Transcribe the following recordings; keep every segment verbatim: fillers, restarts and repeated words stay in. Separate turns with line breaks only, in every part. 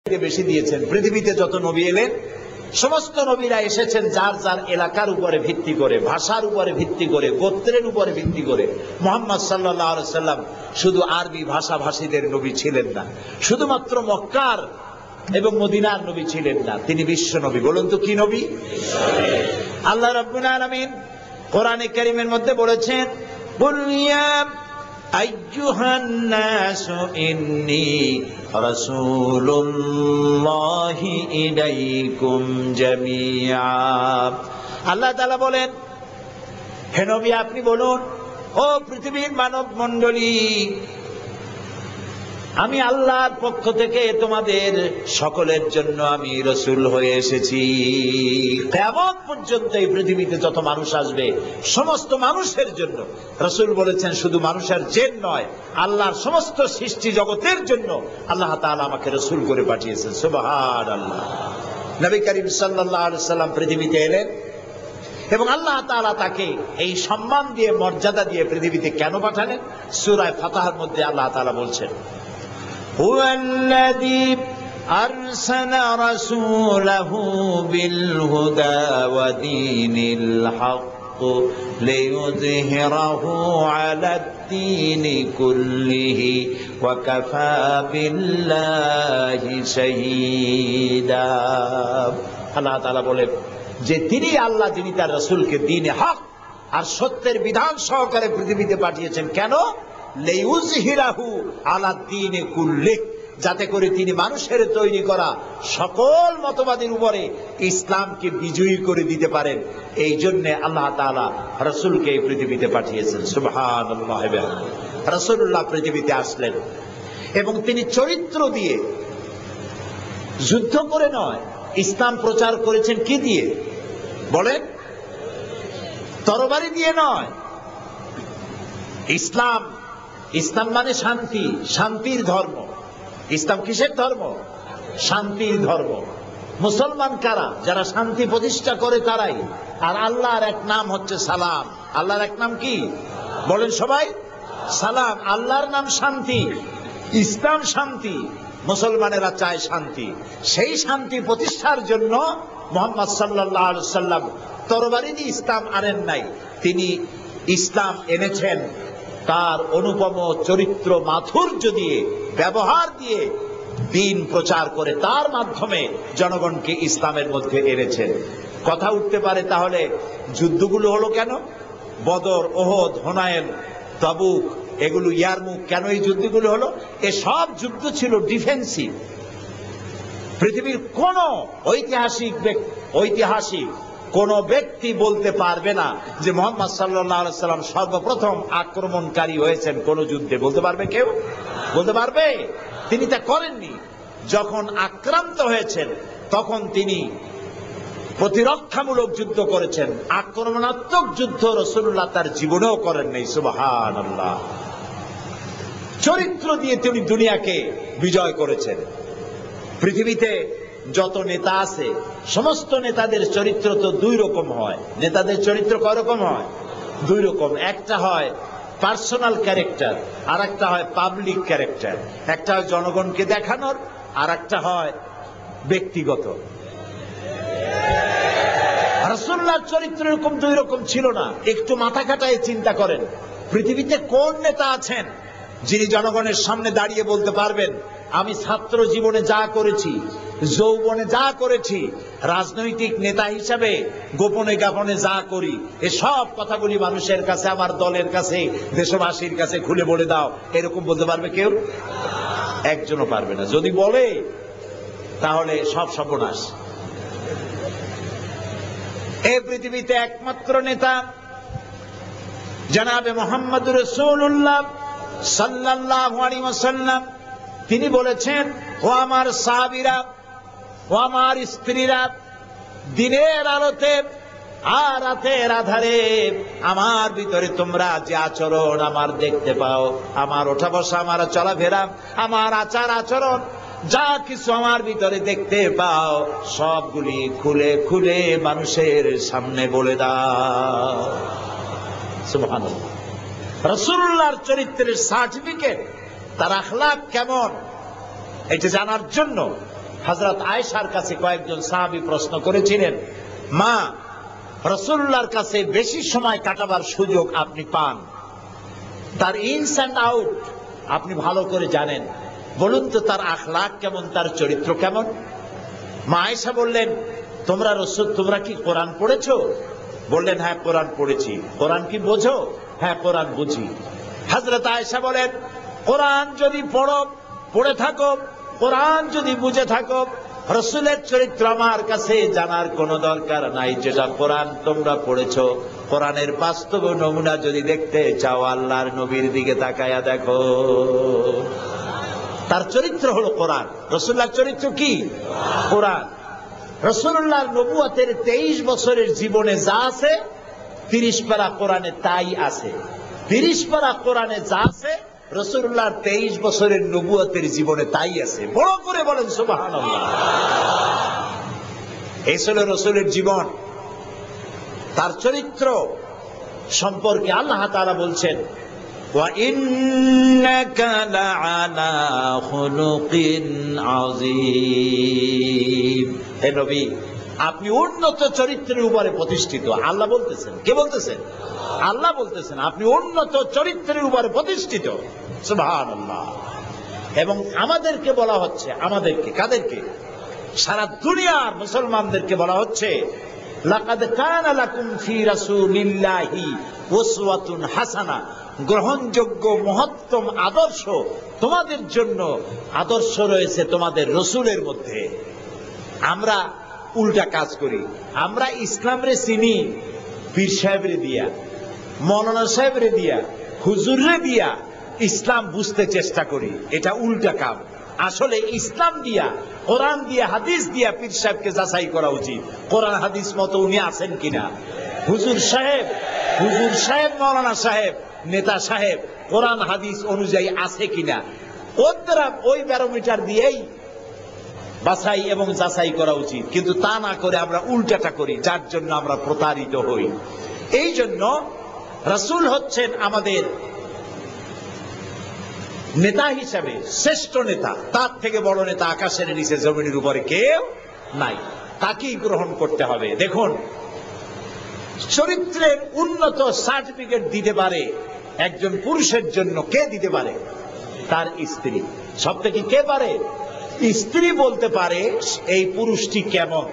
বেশি দিয়েছেন। পৃথিবীতে যত নবী এলেন সমস্ত নবীরা এসেছেন যার যার এলাকার উপরে ভিত্তি করে, ভাষার উপরে ভিত্তি করে, গোত্রের উপরে ভিত্তি করে। মুহাম্মদ সাল্লাল্লাহু আলাইহি সাল্লাম শুধু আরবি ভাষাভাষীদের নবী ছিলেন না, শুধুমাত্র মক্কার এবং মদিনার নবী ছিলেন না, তিনি বিশ্ব নবী। বলুন তো কি নবী? আল্লাহ রাব্বুল আলামিন কোরআনে কারীমের মধ্যে বলেছেন, কুল ইয়া আইয়ুহান নাসু ইন্নী রাসূলুল্লাহি ইলাইকুম জামিআ। আল্লাহ তাআলা বলেন, হে নবী আপনি বলুন, ও পৃথিবীর মানব মণ্ডলী, আমি আল্লাহর পক্ষ থেকে তোমাদের সকলের জন্য আমি রাসূল হয়ে এসেছি। কিয়ামত পর্যন্ত এই পৃথিবীতে যত মানুষ আসবে সমস্ত মানুষের জন্য। রাসূল বলেছেন শুধু মানুষের জেন নয়, আল্লাহর সমস্ত সৃষ্টি জগতের জন্য আল্লাহ তাআলা আমাকে রাসূল করে পাঠিয়েছেন। সুবহানাল্লাহ। নবী করিম সাল্লাল্লাহু আলাইহি সাল্লাম পৃথিবীতে এলেন এবং আল্লাহ তাআলা তাকে এই সম্মান দিয়ে, মর্যাদা দিয়ে পৃথিবীতে কেন পাঠালেন? সূরা ফাতহার মধ্যে আল্লাহ তাআলা বলছেন, هو الذي أرسل رسوله بالهدى ودين الحق ليظهره على الدين كله وكفى بالله شهيدا। আল্লাহ তাআলা বলেন যে তিনি আল্লাহ, যিনি তার রাসূলকে দ্বীনে হক আর সত্যের বিধান সহকারে পৃথিবীতে পাঠিয়েছেন। কেন? লিইউযহিরাহু আলা দ্বীনি কুল্লি, যাতে করে তিনি মানুষের তৈরি করা সকল মতবাদের উপরে ইসলামকে বিজয়ী করে দিতে পারেন। এই জন্য আল্লাহ তাআলা রাসূলকে এই পৃথিবীতে পাঠিয়েছেন। সুবহানাল্লাহ। রাসূলুল্লাহ পৃথিবীতে আসলেন এবং তিনি চরিত্র দিয়ে, যুদ্ধ করে নয়, ইসলাম প্রচার করেছেন কি দিয়ে বলেন? তরবারি দিয়ে নয়। ইসলাম ইসলাম মানে শান্তি, শান্তির ধর্ম। ইসলাম কিসের ধর্ম? শান্তির ধর্ম। মুসলমান কারা? যারা শান্তি প্রতিষ্ঠা করে তারাই। আর আল্লাহর এক নাম হচ্ছে সালাম। আল্লাহর এক নাম কি বলেন সবাই? সালাম। আল্লাহর নাম শান্তি, ইসলাম শান্তি, মুসলমানেরা চায় শান্তি। সেই শান্তি প্রতিষ্ঠার জন্য মুহাম্মদ সাল্লাল্লাহু আলাইহি সাল্লাম তরবারি দিয়ে ইসলাম আনেন নাই, তিনি ইসলাম এনেছেন তার অনুপম চরিত্র মাধুর্য দিয়ে, ব্যবহার দিয়ে, দ্বীন প্রচার করে তার মাধ্যমে জনগণকে ইসলামের মধ্যে এনেছেন। কথা উঠতে পারে তাহলে যুদ্ধগুলো হলো কেন? বদর, ওহদ, হুনাইন, তাবুক, এগুলো ইয়ারমুক, কেন এই যুদ্ধগুলো হলো? এসব যুদ্ধ ছিল ডিফেন্সিভ। পৃথিবীর কোন ঐতিহাসিক ঐতিহাসিক কোন ব্যক্তি বলতে পারবে না যে মুহাম্মদ সাল্লাল্লাহু আলাইহি সাল্লাম সর্বপ্রথম আক্রমণকারী হয়েছেন কোন যুদ্ধে। বলতে পারবে কেউ? বলতে পারবে? তিনি তা করেননি। যখন আক্রান্ত হয়েছেন তখন তিনি প্রতিরক্ষামূলক যুদ্ধ করেছেন। আক্রমণাত্মক যুদ্ধ রাসূলুল্লাহ তার জীবনেও করেন নাই। সুবহানাল্লাহ। চরিত্র দিয়ে তিনি দুনিয়াকে বিজয় করেছেন। পৃথিবীতে যত নেতা আছে সমস্ত নেতাদের চরিত্র তো দুই রকম হয়। নেতাদের চরিত্র কয় রকম হয়? দুই রকম। একটা হয় পার্সোনাল ক্যারেক্টার, আর একটা হয় পাবলিক ক্যারেক্টার। একটা হয় জনগণকে দেখানোর, আর একটা হয় ব্যক্তিগত। রাসূলুল্লাহর চরিত্র এরকম দুই রকম ছিল না। একটু মাথা খাটায় চিন্তা করেন, পৃথিবীতে কোন নেতা আছেন যিনি জনগণের সামনে দাঁড়িয়ে বলতে পারবেন আমি ছাত্র জীবনে যা করেছি, যৌবনে যা করেছি, রাজনৈতিক নেতা হিসাবে গোপনে গোপনে যা করি, এসব কথাগুলি মানুষের কাছে, আমার দলের কাছে, দেশবাসীর কাছে খুলে বলে দাও, এরকম বলতে পারবে কেউ? একজনও পারবে না। যদি বলে তাহলে সব সর্বনাশ। এই পৃথিবীতে একমাত্র নেতা জনাবে মুহাম্মদুর রাসূলুল্লাহ সাল্লাল্লাহু আলাইহি ওয়াসাল্লাম। তিনি বলেছেন, ও আমার সাহাবীরা, ও আমার স্ত্রীরা, দিনের আলোতে আর রাতের আধারে আমার ভিতরে তোমরা যে আচরণ আমার দেখতে পাও, আমার ওঠা বসা, আমার চলাফেরা, আমার আচার আচরণ, যা কিছু আমার ভিতরে দেখতে পাও সবগুলি খুলে খুলে মানুষের সামনে বলে দাও। সুবহানাল্লাহ। রাসূলুল্লাহর চরিত্রের সার্টিফিকেট, তার আখলাক কেমন, এটা জানার জন্য হযরত আয়েশার কাছে কয়েকজন সাহাবী প্রশ্ন করেছিলেন, মা, রাসূলুল্লাহর কাছে বেশি সময় কাটাবার সুযোগ আপনি পান, তার ইনস এন্ড আউট আপনি ভালো করে জানেন, বলুন তো তার আখলাক কেমন, তার চরিত্র কেমন? মা আয়েশা বললেন, তোমরা রাসূল তোমরা কি কোরআন পড়েছো? বললেন, হ্যাঁ কোরআন পড়েছি। কোরআন কি বোঝো? হ্যাঁ কোরআন বুঝি। হযরত আয়েশা বলেন, কোরআন যদি পড়ো, পড়ে থাকো, কোরআন যদি বুঝে থাকো, রাসূলের চরিত্র আমার কাছে জানার কোনো দরকার নাই। যেটা কোরআন তোমরা পড়েছো, কোরআনের বাস্তব নমুনা যদি দেখতে চাও, আল্লাহর নবীর দিকে তাকায়া দেখো। তার চরিত্র হলো কোরআন। রাসূলুল্লাহর চরিত্র কি? কোরআন। রাসূলুল্লাহর নবুয়তের তেইশ বছরের জীবনে যা আছে, তিরিশ পারা কোরআনে তাই আছে। তিরিশ পারা কোরআনে যা আছে, রাসূলুল্লাহর তেইশ বছরের নবুয়তের জীবনে তাই আছে। বড় করে বলেন সুবহানাল্লাহ। এই ছিল রাসূলের জীবন। তার চরিত্র সম্পর্কে আল্লাহ তাআলা বলছেন, ওয়া ইন্নাকা লাআলা খুলুকিন আযীম। হে নবী, আপনি উন্নত চরিত্রের উপরে প্রতিষ্ঠিত। আল্লাহ বলতেছেন। কে বলতেছেন? আল্লাহ বলতেছেন আপনি উন্নত চরিত্রের উপরে প্রতিষ্ঠিত। সুবহানাল্লাহ। এবং আমাদেরকে বলা হচ্ছে, আমাদেরকে, কাদেরকে? সারা দুনিয়ার মুসলমানদেরকে বলা হচ্ছে, লাকাদ কানা লাকুম ফি রাসূলিল্লাহি উসওয়াতুন হাসানা, গ্রহণযোগ্য মহত্তম আদর্শ তোমাদের জন্য আদর্শ রয়েছে তোমাদের রাসূলের মধ্যে। আমরা উল্টা কাজ করি। আমরা ইসলামরে চিনি পীর সাহেবরে দিয়া, মৌলানা সাহেবরে দিয়া, হুজুররে দিয়া ইসলাম বুঝতে চেষ্টা করি। এটা উল্টা কাম। আসলে ইসলাম দিয়া, কোরআন দিয়া, হাদিস দিয়া পীর সাহেবকে যাচাই করা উচিত, কোরআন হাদিস মতো উনি আছেন কিনা। হুজুর সাহেব, হুজুর সাহেব, মৌলানা সাহেব, নেতা সাহেব কোরআন হাদিস অনুযায়ী আছে কিনা, ওর দ্বারা ওই ব্যারোমিটার দিয়েই বাছাই এবং যাচাই করা উচিত। কিন্তু তা না করে আমরা উল্টাটা করি, যার জন্য আমরা প্রতারিত হই। এই জন্য রাসূল হচ্ছেন আমাদের নেতা হিসাবে শ্রেষ্ঠ নেতা। তার থেকে বড় নেতা আকাশের নিচে জমিনের উপরে কেউ নাই। তাকেই গ্রহণ করতে হবে। দেখুন, চরিত্রের উন্নত সার্টিফিকেট দিতে পারে একজন পুরুষের জন্য কে দিতে পারে? তার স্ত্রী। সব থেকে কে পারে? স্ত্রী বলতে পারে এই পুরুষটি কেমন।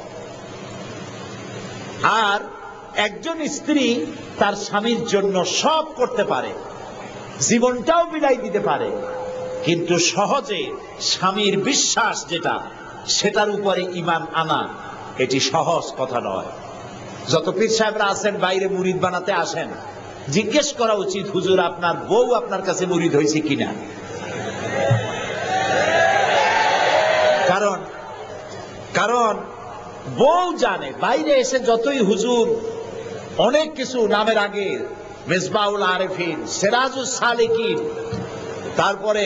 আর একজন স্ত্রী তার স্বামীর জন্য সব করতে পারে, জীবনটাও বিলাই দিতে পারে, কিন্তু সহজে স্বামীর বিশ্বাস যেটা, সেটার উপরে ঈমান আনা এটি সহজ কথা নয়। যত পীর সাহেবরা আছেন বাইরে মুরিদ বানাতে আসেন, জিজ্ঞেস করা উচিত, হুজুর আপনার বউ আপনার কাছে মুরিদ হয়েছে কিনা? কারণ কারণ বউ জানে। বাইরে এসে যতই হুজুর অনেক কিছু নামের আগে মেজবাউল আরেফিন, সিরাজুস সালিকিন, তারপরে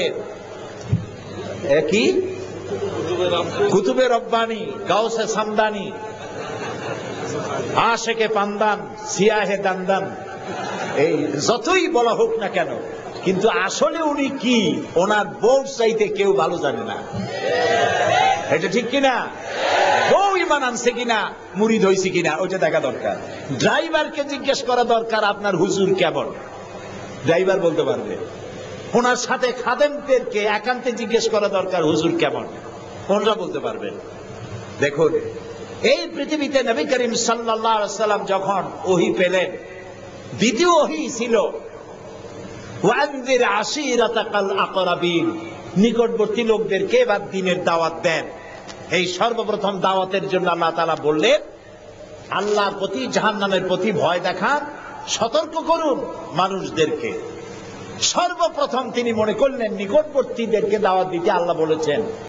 কি কুতুবে রব্বানি, গাউসে সামদানি, আশেকে পান্দান, সিয়াহে দান্দান, এই যতই বলা হোক না কেন, কিন্তু আসলে উনি কি, ওনার বউ চাইতে কেউ ভালো জানে না। এটা ঠিক কিনা? বউ ঈমান আনছে কিনা, মুরিদ হয়েছে কিনা, ওইটা দেখা দরকার। ড্রাইভারকে জিজ্ঞেস করা দরকার আপনার হুজুর কেমন, ড্রাইভার বলতে পারবে। ওনার সাথে খাদেমদেরকে একান্তে জিজ্ঞেস করা দরকার হুজুর কেমন, ওনারা বলতে পারবেন। দেখুন, এই পৃথিবীতে নবী করিম সাল্লাল্লাহু আলাইহি সাল্লাম যখন ওহী পেলেন, দ্বিতীয় ওহী ছিল ওয়ানজির আশিরাতাকাল আকরাবিন, নিকটবর্তী লোকদেরকে এবার দ্বীনের দাওয়াত দেন। এই সর্বপ্রথম দাওয়াতের জন্য আল্লাহ তাআলা বললেন, আল্লাহর প্রতি, জাহান্নামের প্রতি ভয় দেখান, সতর্ক করুন মানুষদেরকে। সর্বপ্রথম তিনি মনে করলেন নিকটবর্তীদেরকে দাওয়াত দিতে আল্লাহ বলেছেন।